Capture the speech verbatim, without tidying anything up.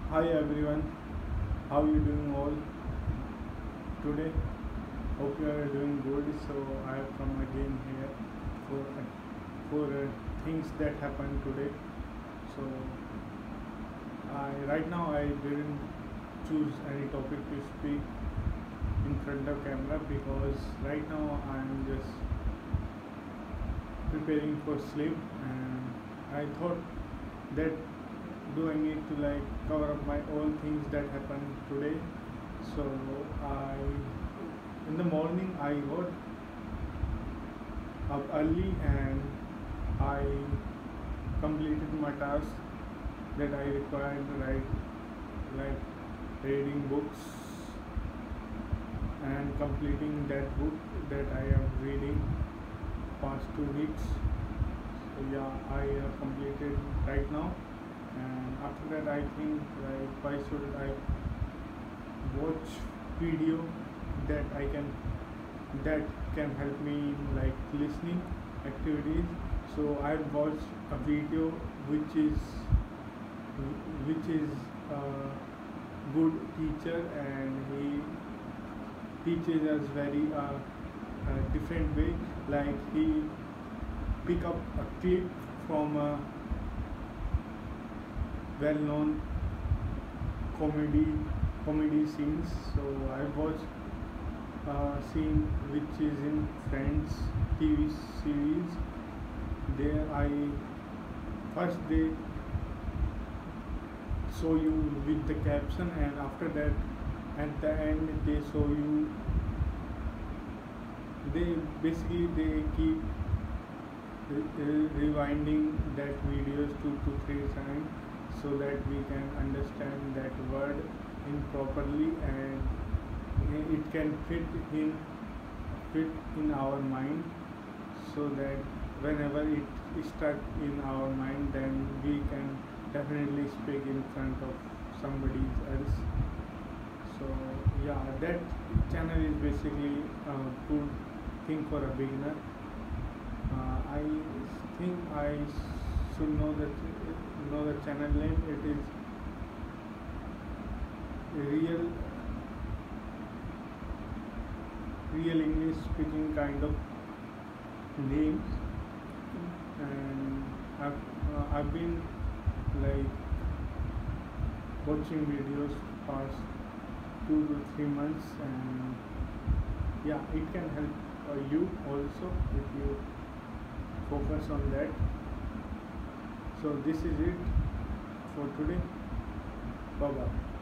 Hi everyone, how you doing all today? Hope you are doing good. So I have come again here for for uh, things that happened today. So I right now I didn't choose any topic to speak in front of camera because right now I am just preparing for sleep, and I thought that do I need to like cover up my all things that happened today. So I in the morning I got up early and I completed my task that I required to write, like reading books and completing that book that I am reading past two weeks. So yeah, I have completed right now, and after that I think like why should I watch video that I can that can help me in like listening activities. So I watched a video which is which is a good teacher, and he teaches us very uh, uh, different way. Like he pick up a clip from a well-known comedy comedy scenes. So I watched a scene which is in Friends T V series. There I first they show you with the caption, and after that at the end they show you they basically they keep re- rewinding that videos two to three times so that we can understand that word in properly, and it can fit in fit in our mind, so that whenever it is stuck in our mind, then we can definitely speak in front of somebody else. So yeah, that channel is basically a good thing for a beginner. uh, I think I should know that know the channel name. It is real real English speaking kind of name, and I've, uh, I've been like watching videos past two to three months, and yeah, it can help uh, you also if you focus on that. So this is it for today. Bye bye.